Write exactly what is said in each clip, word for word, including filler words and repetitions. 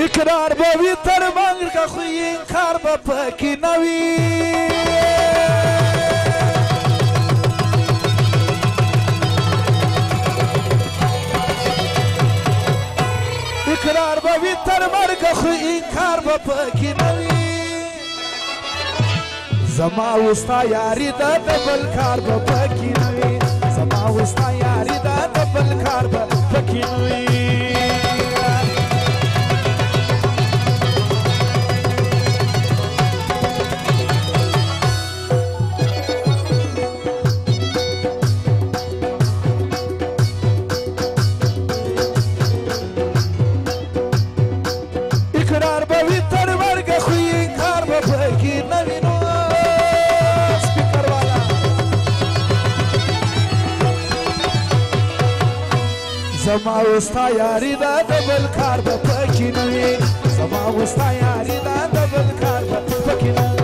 اقرار به وي تر مرګ خو انکار به پکې نه وي اقرار به وي تر مرګ خو انکار به پکې نه وي زما وستا یاري دا د بل کار به پکې نه وي زما وستا یاري دا د بل کار به پکې نه وي زما وستا یاري دا د بل کار به پکې نه وي زما وستا یاري دا د بل کار به پکې نه وي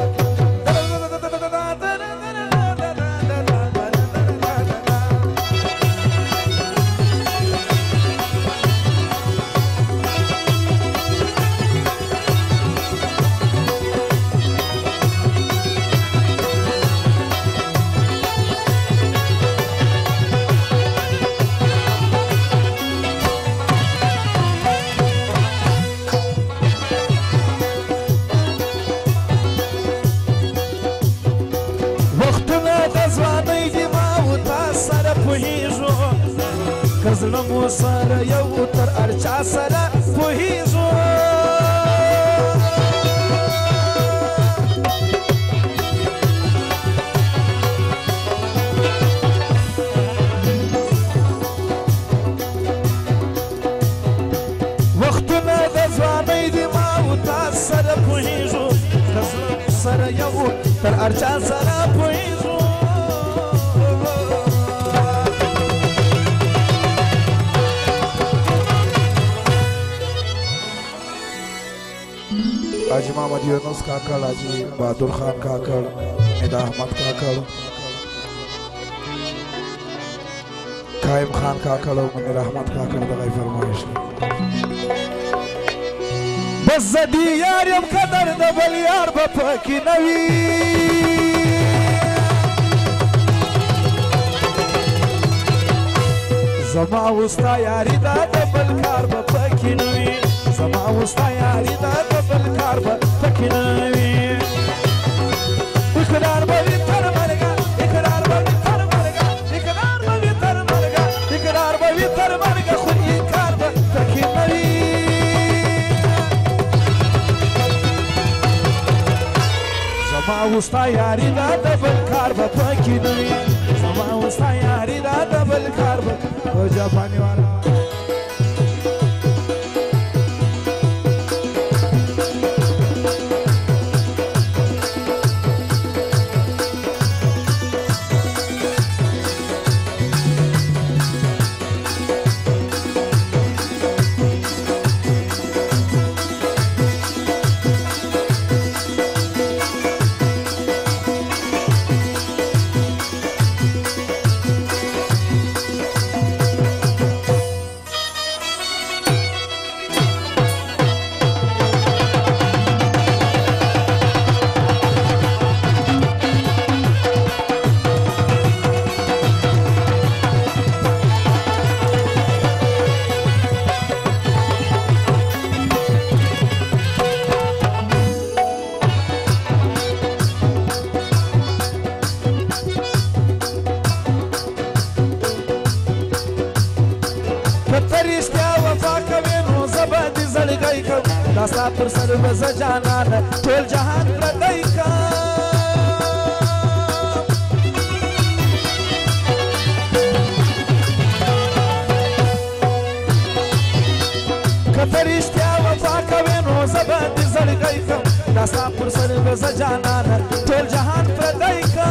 زړه مو سره یو تر هر چا سره پوهېږو وختونه د ځوانۍ دي ما و تا سره پوهېږو د زړه مو سره یو تر هر چا سره پوهېږو حاجی محمد یونس کاکڑ حاجی بہادر خان کاکڑ ندا احمد کاکڑ قائم خان کاکڑ و منیر احمد کاکڑ دغای فرمایش بس زدی یار یم قدر د بل یار به پکې نه وي زما وستا یاري دا د بل کار به پکې نه وي زما وستا یاري دا د بل کار به پکې نه وي اقرار به وي تر مرګه اقرار به وي تر مرګه اقرار به وي تر مرګه اقرار به وي تر مرګه خو انکار به پکې نه وي زما وستا یاري دا د بل کار به پکې نه وي زما وستا یاري دا د بل کار به او جاپاني والا داستا پر سر وز جانان ټول جهان پردی کا کته رښتیا وفا کوې نو زه به دې زړګی کړم داستا پر سر وز جانان ټول جهان پردی کا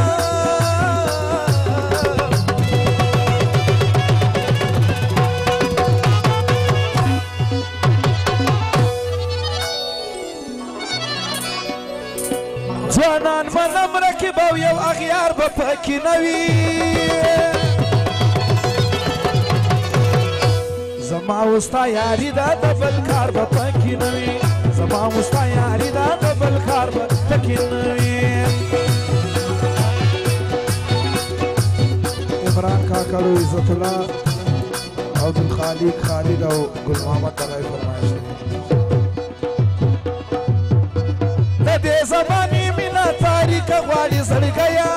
ځوانان منم رکب او یو اغیار به پکې نه وي زما وستا یاري دا د بل کار به پکې نه وي زما وستا یاري دا د بل کار به پکې نه وي عمران کاکړو عزت الله عبدالخالق خالد او ګل محمد دغه فرمایش دی د دې زمانې مینه تاریکه غواړي زړګیه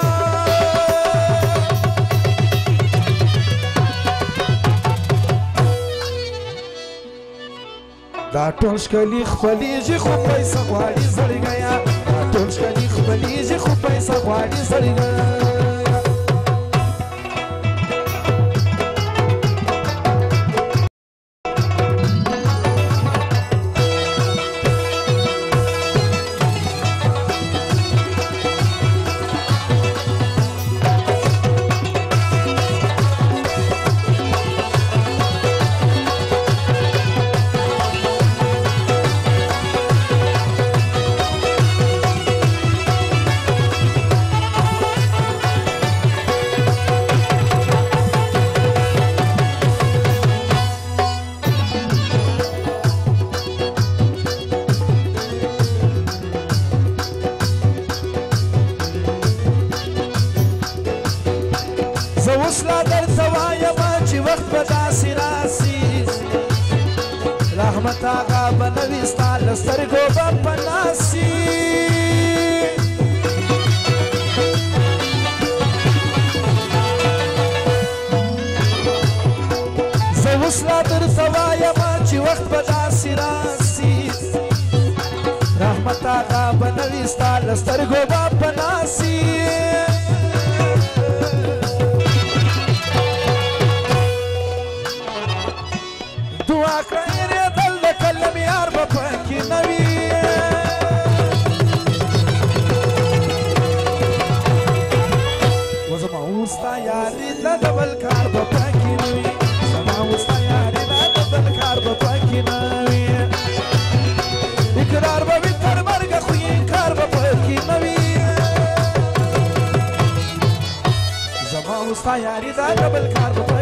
دا ټول ښکلي خپلېږي خو پیسه غواړي زړګیه دا ټول ښکلي خپلېږي خو پیسه غواړي زړګیه اوس لا درته وایمه چې وخت به داسې راسي رحمت اغا به نه وي ستا له سترګو به پناه سي زه اوس لا درته وایمه چې وخت به داسې راسي رحمت اغا به نه وي ستا له سترګو به پناه سي دعا کړه اېرېدل د کلم یار به پکې نه وي و زما وستا یاري دا د بل کار به پکې نه وي زما وستا یاري دا د بل کار به پکې نه وي اقرار به وي تر مرګه خو انکار به پکې نه وي زما وستا یاري دا د بل کار به